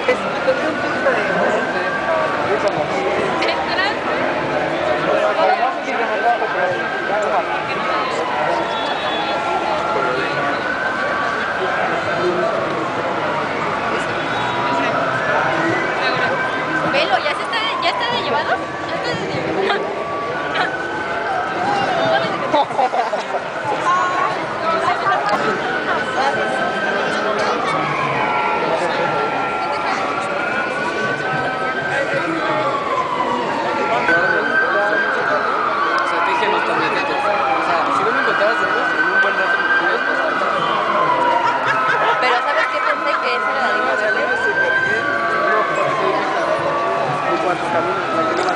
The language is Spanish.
Encontré un poquito de... Velo, ya está de llevado. Ya está de llevado. Pero ¿sabes qué? Pensé que esa era la línea verde. No, porque sí, cuántos caminos,